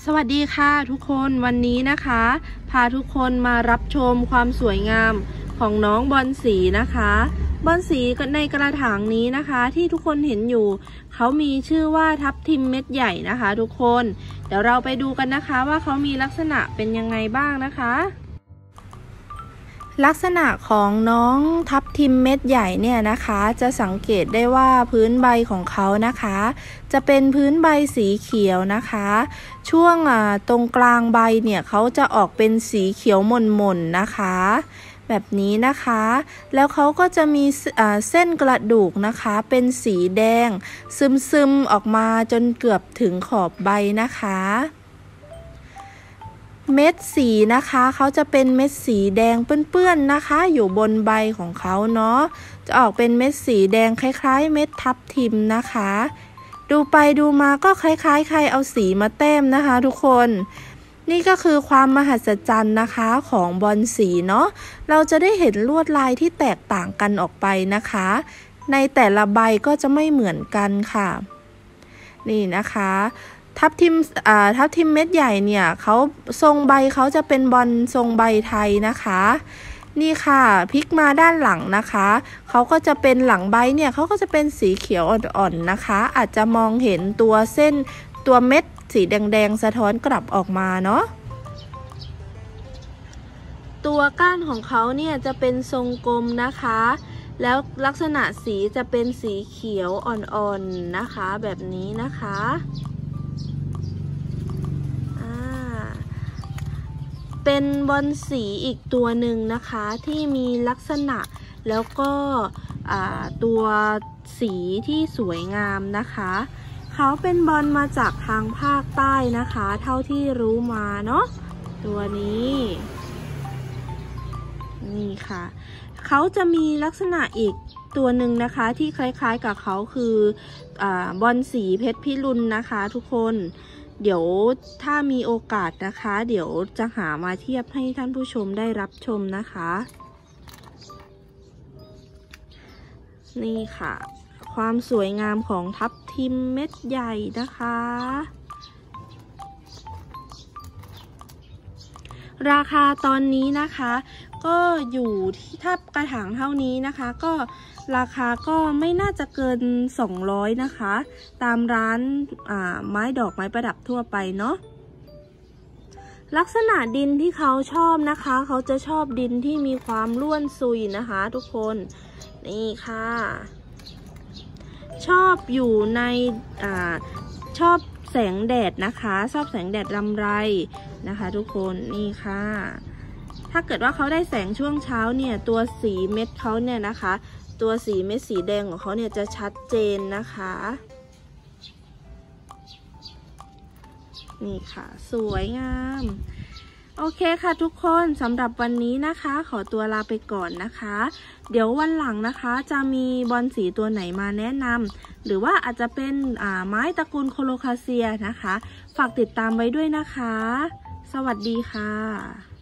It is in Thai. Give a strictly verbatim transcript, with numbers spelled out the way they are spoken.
สวัสดีค่ะทุกคนวันนี้นะคะพาทุกคนมารับชมความสวยงามของน้องบอลสีนะคะบอลสีในกระถางนี้นะคะที่ทุกคนเห็นอยู่เขามีชื่อว่าทับทิมเม็ดใหญ่นะคะทุกคนเดี๋ยวเราไปดูกันนะคะว่าเขามีลักษณะเป็นยังไงบ้างนะคะลักษณะของน้องทับทิมเม็ดใหญ่เนี่ยนะคะจะสังเกตได้ว่าพื้นใบของเขานะคะจะเป็นพื้นใบสีเขียวนะคะช่วงตรงกลางใบเนี่ยเขาจะออกเป็นสีเขียวหม่นๆนะคะแบบนี้นะคะแล้วเขาก็จะมีเส้นกระดูกนะคะเป็นสีแดงซึมๆออกมาจนเกือบถึงขอบใบนะคะเม็ดสีนะคะเขาจะเป็นเม็ดสีแดงเปื้อนๆนะคะอยู่บนใบของเขาเนาะจะออกเป็นเม็ดสีแดงคล้ายๆเม็ดทับทิมนะคะดูไปดูมาก็คล้ายๆใครเอาสีมาแต้มนะคะทุกคนนี่ก็คือความมหัศจรรย์นะคะของบอลสีเนาะเราจะได้เห็นลวดลายที่แตกต่างกันออกไปนะคะในแต่ละใบก็จะไม่เหมือนกันค่ะนี่นะคะทับทิมอ่าทับทิมเม็ดใหญ่เนี่ยเขาทรงใบเขาจะเป็นบอลทรงใบไทยนะคะนี่ค่ะพลิกมาด้านหลังนะคะเขาก็จะเป็นหลังใบเนี่ยเขาก็จะเป็นสีเขียวอ่อนๆนะคะอาจจะมองเห็นตัวเส้นตัวเม็ดสีแดงๆสะท้อนกลับออกมาเนาะตัวก้านของเขาเนี่ยจะเป็นทรงกลมนะคะแล้วลักษณะสีจะเป็นสีเขียวอ่อนๆนะคะแบบนี้นะคะเป็นบอลสีอีกตัวหนึ่งนะคะที่มีลักษณะแล้วก็ตัวสีที่สวยงามนะคะเขาเป็นบอลมาจากทางภาคใต้นะคะเท่าที่รู้มาเนาะตัวนี้นี่ค่ะเขาจะมีลักษณะอีกตัวหนึ่งนะคะที่คล้ายๆกับเขาคืออ่าบอลสีเพชรพิรุณนะคะทุกคนเดี๋ยวถ้ามีโอกาสนะคะเดี๋ยวจะหามาเทียบให้ท่านผู้ชมได้รับชมนะคะนี่ค่ะความสวยงามของทับทิมเม็ดใหญ่นะคะราคาตอนนี้นะคะก็อยู่ที่ถ้ากระถางเท่านี้นะคะก็ราคาก็ไม่น่าจะเกินสองร้อยนะคะตามร้านอ่าไม้ดอกไม้ประดับทั่วไปเนาะลักษณะดินที่เขาชอบนะคะเขาจะชอบดินที่มีความร่วนซุยนะคะทุกคนนี่ค่ะชอบอยู่ในอ่าชอบแสงแดดนะคะชอบแสงแดดรำไรนะคะทุกคนนี่ค่ะถ้าเกิดว่าเขาได้แสงช่วงเช้าเนี่ยตัวสีเม็ดเขาเนี่ยนะคะตัวสีเม็ดสีแดงของเขาเนี่ยจะชัดเจนนะคะนี่ค่ะสวยงามโอเคค่ะทุกคนสำหรับวันนี้นะคะขอตัวลาไปก่อนนะคะเดี๋ยววันหลังนะคะจะมีบอลสีตัวไหนมาแนะนำหรือว่าอาจจะเป็นอ่าไม้ตระกูลโคโลคาเซียนะคะฝากติดตามไว้ด้วยนะคะสวัสดีค่ะ